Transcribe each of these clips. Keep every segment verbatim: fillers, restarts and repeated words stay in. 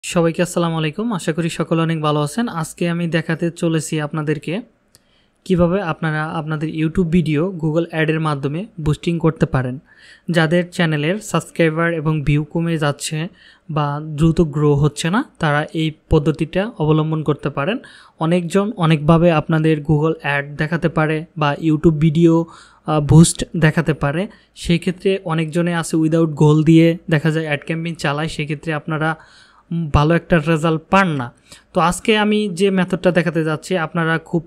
সবাইকে আসসালামু আলাইকুম। আশা করি সকলে অনেক ভালো আছেন। আজকে আমি দেখাতে চলেছি আপনাদেরকে কিভাবে আপনারা আপনাদের ইউটিউব ভিডিও গুগল অ্যাডের মাধ্যমে বুস্টিং করতে পারেন। যাদের চ্যানেলের সাবস্ক্রাইবার এবং ভিউ কমে যাচ্ছে বা দ্রুত গ্রো হচ্ছে না, তারা এই পদ্ধতিটা অবলম্বন করতে পারেন। অনেকজন অনেকভাবে আপনাদের গুগল অ্যাড দেখাতে পারে বা ইউটিউব ভিডিও বুস্ট দেখাতে পারে। সেই ক্ষেত্রে অনেকজনে আছে উইদাউট গোল দিয়ে দেখা যায় অ্যাড ক্যাম্পেইন চালায়, সেক্ষেত্রে আপনারা ভালো একটা রেজাল্ট পান না। তো আজকে আমি যে মেথডটা দেখাতে যাচ্ছি আপনারা খুব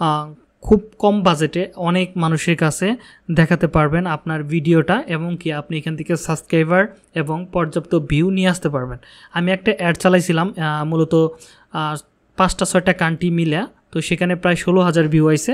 খুব কম বাজেটে অনেক মানুষের কাছে দেখাতে পারবেন আপনার ভিডিওটা, এবং কি আপনি এখান থেকে সাবস্ক্রাইবার এবং পর্যাপ্ত ভিউ নিয়ে আসতে পারবেন। আমি একটা অ্যাড চালাইছিলাম মূলত পাঁচটা ছয়টা কান্ট্রি মিলে, তো সেখানে প্রায় ষোলো হাজার ভিউ আইছে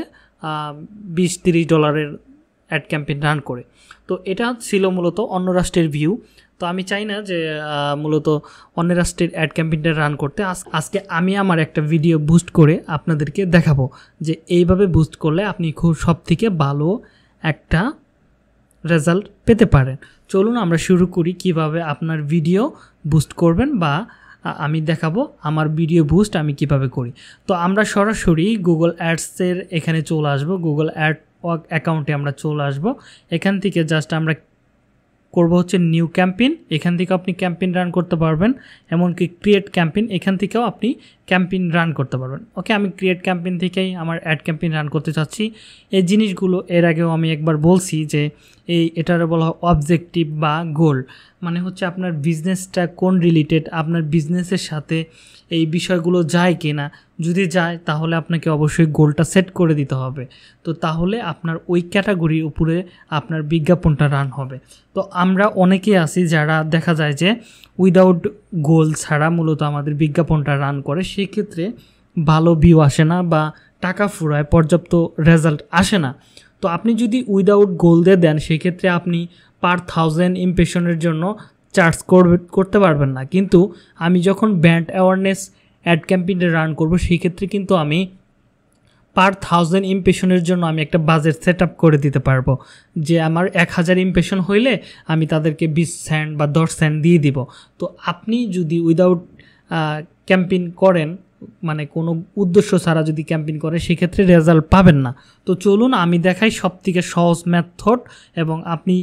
বিশ তিরিশ ডলারের অ্যাড ক্যাম্পেইন রান করে। তো এটা ছিল মূলত অন্য রাষ্ট্রের ভিউ। তো আমি চাই না যে মূলত অন্য রাষ্ট্রের অ্যাড ক্যাম্পেইনটা রান করতে। আজকে আমি আমার একটা ভিডিও বুস্ট করে আপনাদেরকে দেখাবো যে এইভাবে বুস্ট করলে আপনি খুব সব থেকে ভালো একটা রেজাল্ট পেতে পারেন। চলুন আমরা শুরু করি কিভাবে আপনার ভিডিও বুস্ট করবেন, বা আমি দেখাবো আমার ভিডিও বুস্ট আমি কিভাবে করি। তো আমরা সরাসরি গুগল অ্যাডসের এখানে চলে আসব। গুগল অ্যাড অ্যাকাউন্টে আমরা চলে আসব। এখান থেকে জাস্ট আমরা করব হচ্ছে নিউ ক্যাম্পেইন। এখান থেকে আপনি ক্যাম্পেইন রান করতে পারবেন, এমনকি ক্রিয়েট ক্যাম্পেইন এখান থেকেও আপনি ক্যাম্পেইন রান করতে পারবেন। ওকে, আমি ক্রিয়েট ক্যাম্পেইন থেকেই আমার অ্যাড ক্যাম্পেইন রান করতে চাচ্ছি। এই জিনিসগুলো এর আগেও আমি একবার বলছি যে এই এটার বলা হয় অবজেক্টিভ বা গোল, মানে হচ্ছে আপনার বিজনেসটা কোন রিলেটেড, আপনার বিজনেসের সাথে এই বিষয়গুলো যায় কি না। যদি যায় তাহলে আপনাকে অবশ্যই গোলটা সেট করে দিতে হবে। তো তাহলে আপনার ওই ক্যাটাগরির উপরে আপনার বিজ্ঞাপনটা রান হবে। তো আমরা অনেকে আছি যারা দেখা যায় যে উইদাউট গোল ছাড়া মূলত আমাদের বিজ্ঞাপনটা রান করে, সেক্ষেত্রে ভালো ভিউ আসে না বা টাকা ফুরায়, পর্যাপ্ত রেজাল্ট আসে না। তো আপনি যদি উইদাউট গোল দিয়ে দেন, সেক্ষেত্রে আপনি পার থাউজেন্ড ইমপ্রেশনের জন্য চার্জ করবে করতে পারবেন না। কিন্তু আমি যখন ব্র্যান্ড অ্যাওয়ারনেস অ্যাড ক্যাম্পেইনটা রান করব, সেই ক্ষেত্রে কিন্তু আমি পার থাউজেন্ড ইমপ্রেশনের জন্য আমি একটা বাজেট সেট আপ করে দিতে পারবো, যে আমার এক হাজার ইমপ্রেশন হইলে আমি তাদেরকে বিশ সেন্ট বা দশ সেন্ট দিয়ে দিব। তো আপনি যদি উইদাউট ক্যাম্পেইন করেন, মানে কোনো উদ্দেশ্য ছাড়া যদি ক্যাম্পেইন করে, সেক্ষেত্রে রেজাল্ট পাবেন না। তো চলুন আমি দেখাই সব থেকে সহজ মেথড, এবং আপনি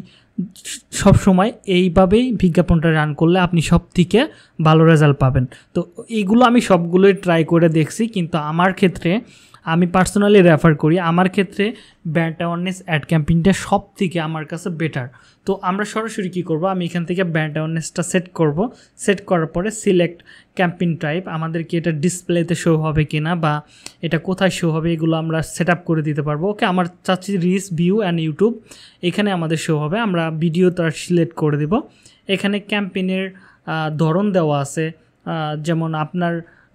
সব সময় এইভাবেই বিজ্ঞাপনটা রান করলে আপনি সব থেকে ভালো রেজাল্ট পাবেন। তো এইগুলো আমি সবগুলোই ট্রাই করে দেখছি, কিন্তু আমার ক্ষেত্রে আমি পার্সোনালি রেফার করি, আমার ক্ষেত্রে ব্র্যান্ড অ্যাওয়ারনেস অ্যাড ক্যাম্পেইনটা সব থেকে আমার কাছে বেটার। তো আমরা সরাসরি কী করব, আমি এখান থেকে ব্র্যান্ড অ্যাওয়ারনেসটা সেট করব। সেট করার পরে সিলেক্ট ক্যাম্পেইন টাইপ, আমাদেরকে এটা ডিসপ্লেতে শো হবে কি না বা এটা কোথায় শো হবে, এগুলো আমরা সেট আপ করে দিতে পারবো। ওকে, আমার চাচ্ছি রিচ, ভিউ অ্যান্ড ইউটিউব, এখানে আমাদের শো হবে। আমরা ভিডিও তার সিলেক্ট করে দেব। এখানে ক্যাম্পেইনের ধরন দেওয়া আছে, যেমন আপনার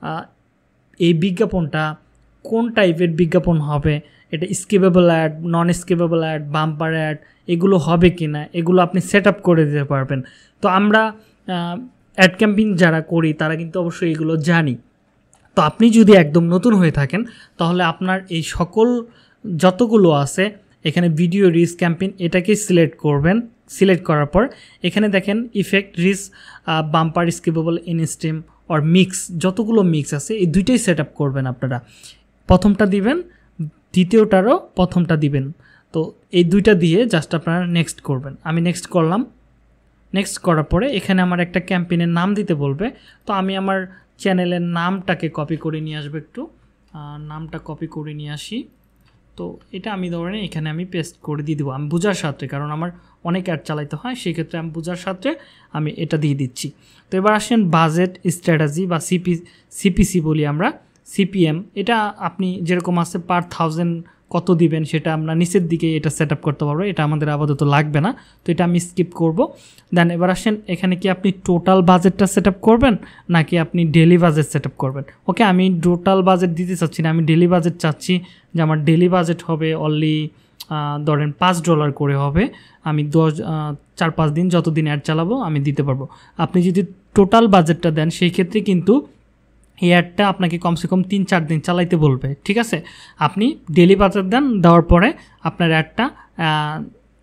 এই বিজ্ঞাপনটা কোন টাইপের বিজ্ঞাপন হবে, এটা skippable ad, non skippable ad, bumper ad, এগুলো হবে কি না, এগুলো আপনি সেট আপ করে দিতে পারবেন। তো আমরা অ্যাড ক্যাম্পেইন যারা করি তারা কিন্তু অবশ্যই এগুলো জানি। তো আপনি যদি একদম নতুন হয়ে থাকেন, তাহলে আপনার এই সকল যতগুলো আছে এখানে ভিডিও রিচ ক্যাম্পেইন এটাকেই সিলেক্ট করবেন। সিলেক্ট করার পর এখানে দেখেন effect, reach, bumper, skippable, instream or mix, যতগুলো মিক্স আছে এই দুইটাই সেট আপ করবেন আপনারা। প্রথমটা দিবেন, দ্বিতীয়টারও প্রথমটা দিবেন। তো এই দুইটা দিয়ে জাস্ট আপনারা নেক্সট করবেন। আমি নেক্সট করলাম। নেক্সট করার পরে এখানে আমার একটা ক্যাম্পেইনের নাম দিতে বলবে। তো আমি আমার চ্যানেলের নামটাকে কপি করে নিয়ে আসবো, একটু নামটা কপি করে নিয়ে আসি। তো এটা আমি ধরেন এখানে আমি পেস্ট করে দিয়ে দেবো, আমি বোঝার সাথে, কারণ আমার অনেক অ্যাড চালাইতে হয়, সেক্ষেত্রে আমি বোঝার সাথে আমি এটা দিয়ে দিচ্ছি। তো এবার আসেন বাজেট স্ট্র্যাটেজি বা সিপি সিপিসি বলি আমরা, সিপিএম। এটা আপনি যেরকম আছে পার থাউজেন্ড কত দিবেন সেটা আমরা নিচের দিকে এটা সেট আপ করতে পারবো, এটা আমাদের আপাতত লাগবে না। তো এটা আমি স্কিপ করব। দেন এবার আসেন এখানে কি আপনি টোটাল বাজেটটা সেট আপ করবেন নাকি আপনি ডেলি বাজেট সেট আপ করবেন। ওকে, আমি টোটাল বাজেট দিতে চাচ্ছি না, আমি ডেলি বাজেট চাচ্ছি যে আমার ডেলি বাজেট হবে অনলি ধরেন পাঁচ ডলার করে হবে। আমি দশ চার পাঁচ দিন যত দিন অ্যাড চালাবো আমি দিতে পারবো। আপনি যদি টোটাল বাজেটটা দেন, সেই ক্ষেত্রে কিন্তু এই অ্যাডটা আপনাকে কমসে কম তিন চার দিন চালাইতে বলবে। ঠিক আছে, আপনি ডেলি বাজেট দেন, দেওয়ার পরে আপনার অ্যাডটা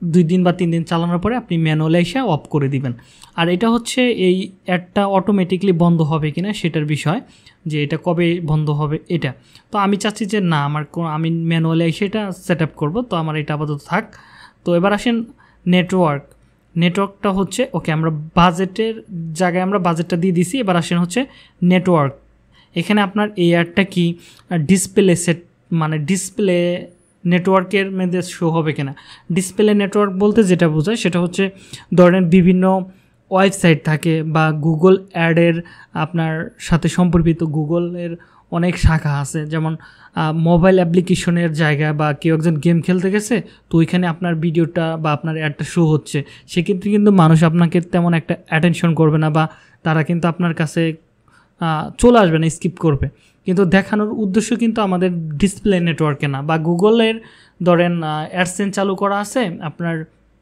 দুই দিন বা তিন দিন চালানোর পরে আপনি ম্যানুয়ালি এসে অফ করে দিবেন। আর এটা হচ্ছে এই অ্যাডটা অটোমেটিকলি বন্ধ হবে কিনা সেটার বিষয়, যে এটা কবে বন্ধ হবে এটা। তো আমি চাচ্ছি যে না, আমার আমি ম্যানুয়ালি এসে এটা সেট আপ করবো, তো আমার এটা আপাতত থাক। তো এবার আসেন নেটওয়ার্ক। নেটওয়ার্কটা হচ্ছে ওকে, আমরা বাজেটের জায়গায় আমরা বাজেটটা দিয়ে দিছি। এবার আসেন হচ্ছে নেটওয়ার্ক। এখানে আপনার এই অ্যাডটা কি ডিসপ্লে সেট, মানে ডিসপ্লে নেটওয়ার্কের মধ্যে শো হবে কিনা। ডিসপ্লে নেটওয়ার্ক বলতে যেটা বোঝায় সেটা হচ্ছে ধরেন বিভিন্ন ওয়েবসাইট থাকে বা গুগল অ্যাডের আপনার সাথে সম্পর্কিত গুগলের অনেক শাখা আছে, যেমন মোবাইল অ্যাপ্লিকেশনের জায়গা বা কেউ একজন গেম খেলতে গেছে, তো ওইখানে আপনার ভিডিওটা বা আপনার অ্যাডটা শো হচ্ছে, সেক্ষেত্রে কিন্তু মানুষ আপনাকে তেমন একটা অ্যাটেনশন করবে না বা তারা কিন্তু আপনার কাছে চলে আসবে না, স্কিপ করবে। কিন্তু দেখানোর উদ্দেশ্য কিন্তু আমাদের ডিসপ্লে নেটওয়ার্কে না। বা গুগলের ধরেন অ্যাডসেন্স চালু করা আছে আপনার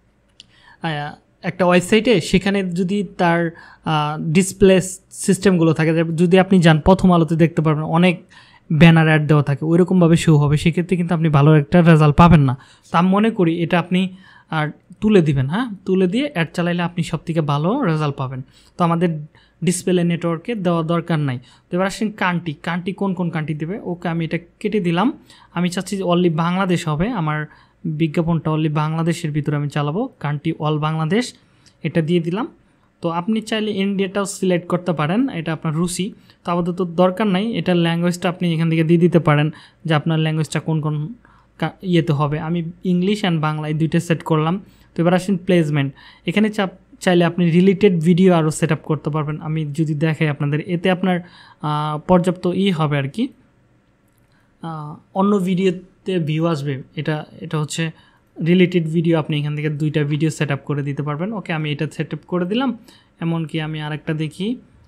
একটা ওয়েবসাইটে, সেখানে যদি তার ডিসপ্লে সিস্টেমগুলো থাকে, যদি আপনি যান প্রথম আলোতে দেখতে পারবেন অনেক ব্যানার অ্যাড দেওয়া থাকে, ওইরকমভাবে শো হবে, সেক্ষেত্রে কিন্তু আপনি ভালো একটা রেজাল্ট পাবেন না। তো আমি মনে করি এটা আপনি আর তুলে দিবেন, হ্যাঁ, তুলে দিয়ে অ্যাড চালাইলে আপনি সবথেকে ভালো রেজাল্ট পাবেন। তো আমাদের ডিসপ্লে নেটওয়ার্কে দেওয়া দরকার নাই। তো এবার আসেন কান্ট্রি। কান্ট্রি কোন কোন কান্ট্রি দেবে, ওকে আমি এটা কেটে দিলাম। আমি চাচ্ছি যে অনলি বাংলাদেশ হবে, আমার বিজ্ঞাপনটা অনলি বাংলাদেশের ভিতরে আমি চালাবো, কান্ট্রি অল বাংলাদেশ, এটা দিয়ে দিলাম। তো আপনি চাইলে ইন্ডিয়াটাও সিলেক্ট করতে পারেন, এটা আপনার রুচি। তো আপাতত দরকার নাই, এটার ল্যাঙ্গুয়েজটা আপনি এখান থেকে দিয়ে দিতে পারেন যে আপনার ল্যাঙ্গুয়েজটা কোন কোন ইয়েতে হবে। আমি ইংলিশ অ্যান্ড বাংলা এই দুইটা সেট করলাম। তো এবার আসেন প্লেসমেন্ট। এখানে চাপ চাইলে আপনি রিলেটেড ভিডিও আরও সেট আপ করতে পারবেন। আমি যদি দেখাই আপনাদের, এতে আপনার পর্যাপ্ত ই হবে আর কি, অন্য ভিডিওতে ভিউ আসবে। এটা এটা হচ্ছে রিলেটেড ভিডিও, আপনি এখান থেকে দুইটা ভিডিও সেট আপ করে দিতে পারবেন। ওকে, আমি এটা সেট আপ করে দিলাম। এমনকি আমি আরেকটা দেখি,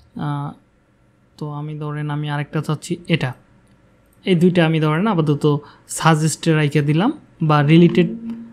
তো আমি ধরেন আমি আরেকটা চাচ্ছি এটা, এই দুইটা আমি ধরেন আপাতত সাজেস্টে রাইখে দিলাম বা রিলেটেড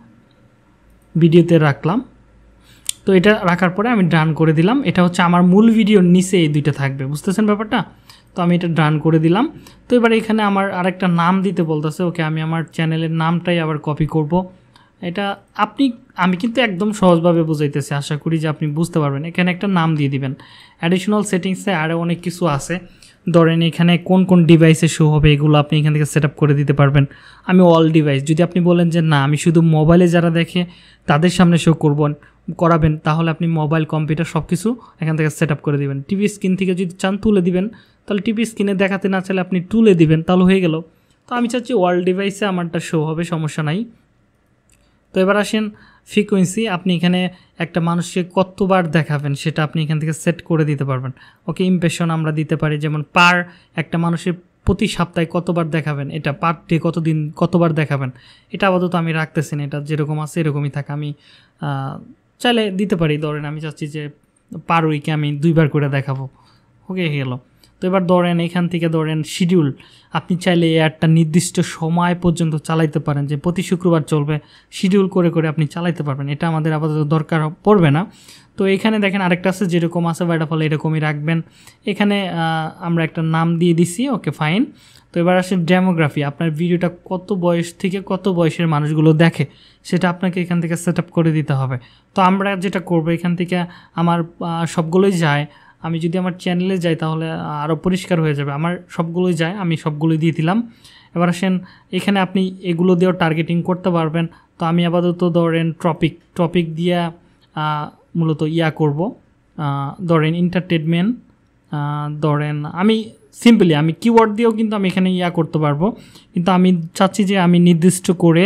ভিডিওতে রাখলাম। তো এটা রাখার পরে আমি ডান করে দিলাম। এটা হচ্ছে আমার মূল ভিডিওর নিচে এই দুইটা থাকবে, বুঝতেছেন ব্যাপারটা? তো আমি এটা ডান করে দিলাম। তো এবার এখানে আমার আরেকটা নাম দিতে বলতেছে, ওকে আমি আমার চ্যানেলের নামটাই আবার কপি করব। এটা আপনি আমি কিন্তু একদম সহজভাবে বুঝাইতেছি, আশা করি যে আপনি বুঝতে পারবেন। এখানে একটা নাম দিয়ে দিবেন। অ্যাডিশনাল সেটিংসে আরও অনেক কিছু আছে, ধরেন এখানে কোন কোন ডিভাইসে শো হবে এগুলো আপনি এখান থেকে সেট আপ করে দিতে পারবেন। আমি অল ডিভাইস, যদি আপনি বলেন যে না আমি শুধু মোবাইলে যারা দেখে তাদের সামনে শো করবেন করাবেন, তাহলে আপনি মোবাইল কম্পিউটার সব কিছু এখান থেকে সেট আপ করে দিবেন। টিভি স্ক্রিন থেকে যদি চান তুলে দিবেন, তাহলে টিভি স্ক্রিনে দেখাতে না চাইলে আপনি তুলে দিবেন, তাহলে হয়ে গেল। তো আমি চাচ্ছি অল ডিভাইসে আমারটা শো হবে, সমস্যা নাই। তো এবার আসেন ফ্রিকোয়েন্সি। আপনি এখানে একটা মানুষকে কতবার দেখাবেন সেটা আপনি এখান থেকে সেট করে দিতে পারবেন। ওকে, ইমপ্রেশন আমরা দিতে পারি, যেমন পার একটা মানুষের প্রতি সপ্তাহে কতবার দেখাবেন, এটা পার ডে কতদিন কতবার দেখাবেন, এটা আপাতত আমি রাখতেছি না, এটা যেরকম আছে এরকমই থাকে। আমি চাইলে দিতে পারি, ধরেন আমি চাচ্ছি যে পার উইকে আমি দুইবার করে দেখাবো। ওকে, গেল। তো এবার ধরেন এখান থেকে ধরেন শিডিউল, আপনি চাইলে এই অ্যাডটা নির্দিষ্ট সময় পর্যন্ত চালাইতে পারেন, যে প্রতি শুক্রবার চলবে, শিডিউল করে করে আপনি চালাইতে পারবেন। এটা আমাদের আপাতত দরকার পড়বে না। তো এখানে দেখেন আরেকটা আছে, যেরকম আছে বাইটা ফলে এরকমই রাখবেন। এখানে আমরা একটা নাম দিয়ে দিছি, ওকে ফাইন। তো এবার আসে ডেমোগ্রাফি, আপনার ভিডিওটা কত বয়স থেকে কত বয়সের মানুষগুলো দেখে সেটা আপনাকে এখান থেকে সেট আপ করে দিতে হবে। তো আমরা যেটা করবো, এখান থেকে আমার সবগুলোই যায়, আমি যদি আমার চ্যানেলে যাই তাহলে আরও পরিষ্কার হয়ে যাবে। আমার সবগুলোই যায়, আমি সবগুলোই দিয়ে দিলাম। এবার আসেন এখানে আপনি এগুলো দিয়েও টার্গেটিং করতে পারবেন। তো আমি আপাতত ধরেন টপিক টপিক দিয়ে মূলত ইয়া করব, ধরেন এন্টারটেনমেন্ট, ধরেন আমি সিম্পলি আমি কিওয়ার্ড দিয়েও কিন্তু আমি এখানে ইয়া করতে পারবো। কিন্তু আমি চাচ্ছি যে আমি নির্দিষ্ট করে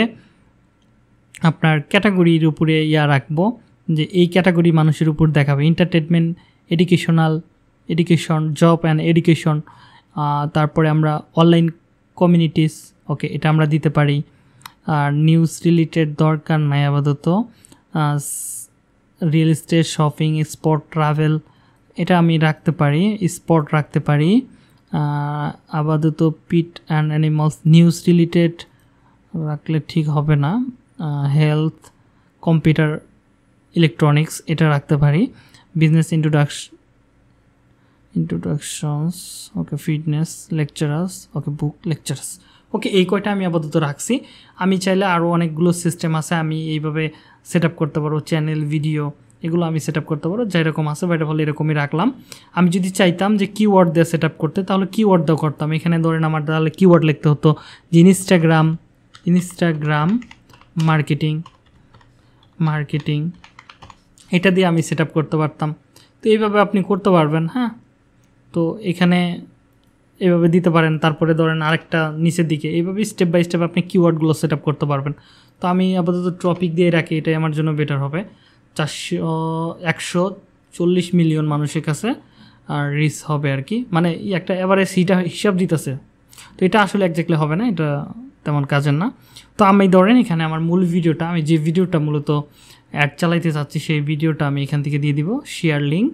আপনার ক্যাটাগরির উপরে ইয়া রাখবো, যে এই ক্যাটাগরি মানুষের উপর দেখাবে, entertainment, educational, education, job and education, তারপরে আমরা অনলাইন কমিউনিটিস, ওকে এটা আমরা দিতে পারি। আর নিউজ রিলেটেড দরকার নাই আপাতত, real estate, shopping, sports, travel এটা আমি রাখতে পারি, স্পট রাখতে পারি। আপাতত pets and animals, news related রাখলে ঠিক হবে না। হেলথ, কম্পিউটার, ইলেকট্রনিক্স এটা রাখতে পারি। Business introduction introductions okay fitness, lecturers, okay book lecturers, okay, এই কয়টা আমি আপাতত রাখছি। আমি চাইলে আরও অনেকগুলো সিস্টেম আছে, আমি এইভাবে সেট আপ করতে পারবো, চ্যানেল, ভিডিও, এগুলো আমি সেট আপ করতে পারবো, যেরকম আছে বাইরে ভালো এরকমই রাখলাম। আমি যদি চাইতাম যে কিওয়ার্ড দিয়ে সেট আপ করতে, তাহলে কিওয়ার্ড দিয়েও করতাম। এখানে ধরেন আমার তাহলে কিওয়ার্ড লিখতে হতো যে ইনস্টাগ্রাম ইনস্টাগ্রাম মার্কেটিং মার্কেটিং এটা দিয়ে আমি সেট আপ করতে পারতাম। তো এইভাবে আপনি করতে পারবেন। হ্যাঁ, তো এখানে এভাবে দিতে পারেন। তারপরে ধরেন আরেকটা নিচের দিকে এইভাবে স্টেপ বাই স্টেপ আপনি কিওয়ার্ডগুলো সেট আপ করতে পারবেন। তো আমি আপাতত টপিক দিয়ে রাখি, এটাই আমার জন্য বেটার হবে। চারশো একশো চল্লিশ মিলিয়ন মানুষের কাছে আর রিচ হবে আর কি, মানে একটা এভারেজ হিটা হিসাব দিতেছে। তো এটা আসলে একজাক্টলি হবে না, এটা তেমন কাজের না। তো আমি ধরেন এখানে আমার মূল ভিডিওটা, আমি যে ভিডিওটা মূলত অ্যাড চালাইতে চাচ্ছি সেই ভিডিওটা আমি এখান থেকে দিয়ে দিব শেয়ার লিঙ্ক।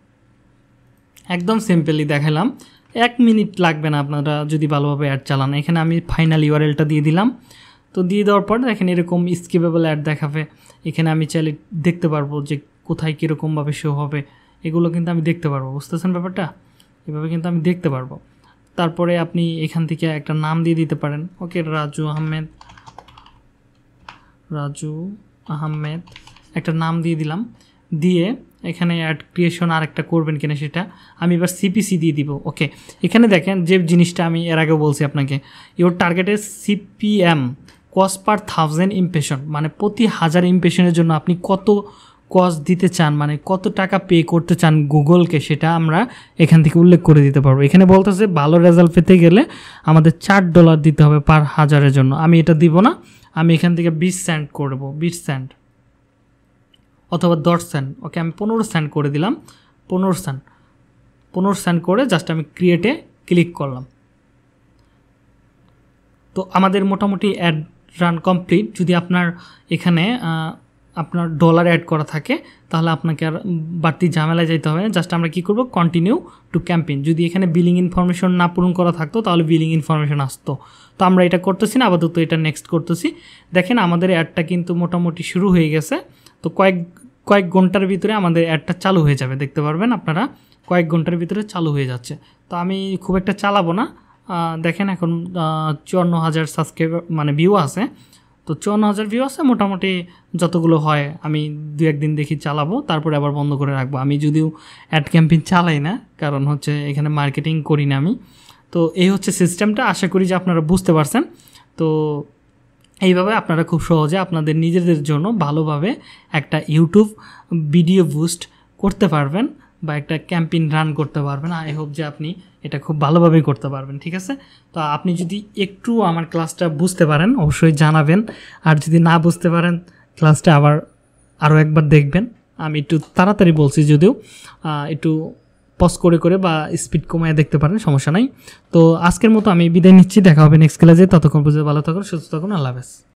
একদম সিম্পলি দেখালাম, এক মিনিট লাগবে না আপনারা যদি ভালোভাবে অ্যাড চালান। এখানে আমি ফাইনাল ইউআরএলটা দিয়ে দিলাম। তো দিয়ে দেওয়ার পর দেখেন এরকম স্কিপেবল অ্যাড দেখাবে। এখানে আমি চাইলে দেখতে পারবো যে কোথায় কীরকমভাবে শো হবে, এগুলো কিন্তু আমি দেখতে পারবো। বুঝতেছেন ব্যাপারটা? এভাবে কিন্তু আমি দেখতে পারবো। তারপরে আপনি এখান থেকে একটা নাম দিয়ে দিতে পারেন। ওকে, রাজু আহমেদ রাজু আহমেদ একটা নাম দিয়ে দিলাম। দিয়ে এখানে অ্যাড ক্রিয়েশন আর একটা করবেন কিনা সেটা আমি এবার সিপিসি দিয়ে দিব। ওকে, এখানে দেখেন যে জিনিসটা আমি এর আগেও বলছি আপনাকে, ইওর টার্গেটের CPM cost per thousand impression, মানে প্রতি হাজার ইমপ্রেশনের জন্য আপনি কত কস্ট দিতে চান, মানে কত টাকা পে করতে চান গুগলকে, সেটা আমরা এখান থেকে উল্লেখ করে দিতে পারবো। এখানে বলতেছে ভালো রেজাল্ট পেতে গেলে আমাদের চার ডলার দিতে হবে পার হাজারের জন্য। আমি এটা দিব না, আমি এখান থেকে বিশ সেন্ট করব, বিশ সেন্ট অথবা দশ সেন্ট। ওকে, আমি পনেরো সেন্ট করে দিলাম, পনেরো সেন্ট পনেরো সেন্ট করে জাস্ট আমি ক্রিয়েটে ক্লিক করলাম। তো আমাদের মোটামুটি অ্যাড রান কমপ্লিট। যদি আপনার এখানে আপনার ডলার অ্যাড করা থাকে তাহলে আপনাকে আর বাড়তি ঝামেলায় যেতে হবে না। জাস্ট আমরা কী করবো, কন্টিনিউ টু ক্যাম্পেইন। যদি এখানে বিলিং ইনফরমেশন না পূরণ করা থাকতো তাহলে বিলিং ইনফরমেশন আসতো। তো আমরা এটা করতেছি না, আপাতত এটা নেক্সট করতেছি। দেখেন আমাদের অ্যাডটা কিন্তু মোটামুটি শুরু হয়ে গেছে। তো কয়েক কয়েক ঘন্টার ভিতরে আমাদের অ্যাডটা চালু হয়ে যাবে, দেখতে পারবেন আপনারা কয়েক ঘন্টার ভিতরে চালু হয়ে যাচ্ছে। তো আমি খুব একটা চালাবো না। দেখেন এখন চুয়ান্ন হাজার সাবস্ক্রাইবার মানে ভিউ আছে। তো চুয়ান্ন হাজার ভিউ আছে, মোটামুটি যতগুলো হয় আমি দু একদিন দেখি চালাবো, তারপরে আবার বন্ধ করে রাখবো। আমি যদিও অ্যাড ক্যাম্পেইন চালাই না, কারণ হচ্ছে এখানে মার্কেটিং করি না আমি। তো এই হচ্ছে সিস্টেমটা, আশা করি যে আপনারা বুঝতে পারছেন। তো এইভাবে আপনারা খুব সহজে আপনাদের নিজেদের জন্য ভালোভাবে একটা ইউটিউব ভিডিও বুস্ট করতে পারবেন বা একটা ক্যাম্পেইন রান করতে পারবেন। আই হোপ যে আপনি এটা খুব ভালোভাবেই করতে পারবেন। ঠিক আছে, তো আপনি যদি একটু আমার ক্লাসটা বুঝতে পারেন অবশ্যই জানাবেন, আর যদি না বুঝতে পারেন ক্লাসটা আবার আরও একবার দেখবেন। আমি একটু তাড়াতাড়ি বলছি, যদিও একটু পজ করে করে বা স্পিড কমিয়ে দেখতে পারেন, সমস্যা নাই। তো আজকের মতো আমি বিদায় নিচ্ছি, দেখা হবে নেক্সট ক্লাসে। ততক্ষণ পর্যন্ত ভালো থাকুন, সুস্থ থাকুন, আল্লাহ হাফেজ।